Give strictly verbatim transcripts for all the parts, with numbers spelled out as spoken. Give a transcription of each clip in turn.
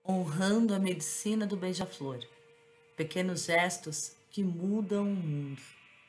Honrando a medicina do beija-flor. Pequenos gestos que mudam o mundo.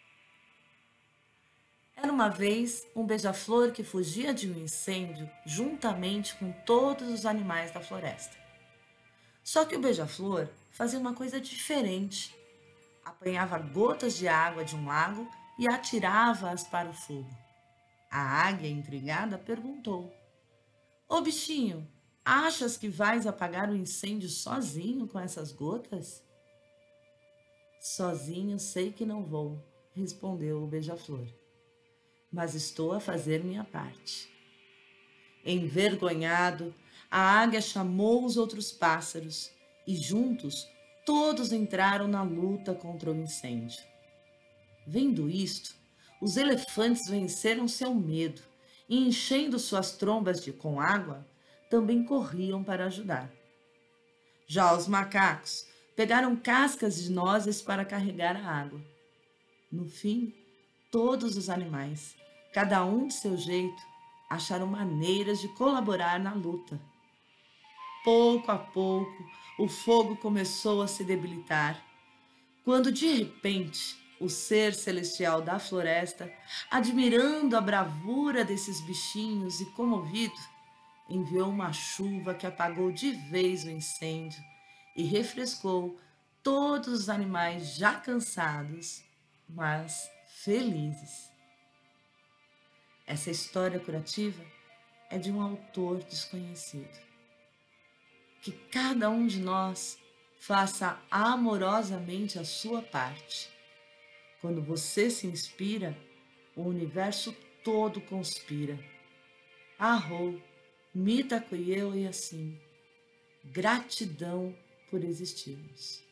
Era uma vez um beija-flor que fugia de um incêndio juntamente com todos os animais da floresta. Só que o beija-flor fazia uma coisa diferente. Apanhava gotas de água de um lago e atirava-as para o fogo. A águia, intrigada, perguntou: Ô bichinho, achas que vais apagar o incêndio sozinho com essas gotas? Sozinho sei que não vou, respondeu o beija-flor, mas estou a fazer minha parte. Envergonhado, a águia chamou os outros pássaros e juntos todos entraram na luta contra o incêndio. Vendo isto, os elefantes venceram seu medo e, enchendo suas trombas de, com água, também corriam para ajudar. Já os macacos pegaram cascas de nozes para carregar a água. No fim, todos os animais, cada um de seu jeito, acharam maneiras de colaborar na luta. Pouco a pouco, o fogo começou a se debilitar, quando de repente o ser celestial da floresta, admirando a bravura desses bichinhos e comovido, enviou uma chuva que apagou de vez o incêndio e refrescou todos os animais já cansados, mas felizes. Essa história curativa é de um autor desconhecido. Que cada um de nós faça amorosamente a sua parte. Quando você se inspira, o universo todo conspira. Arro, mita eu e assim. Gratidão por existirmos.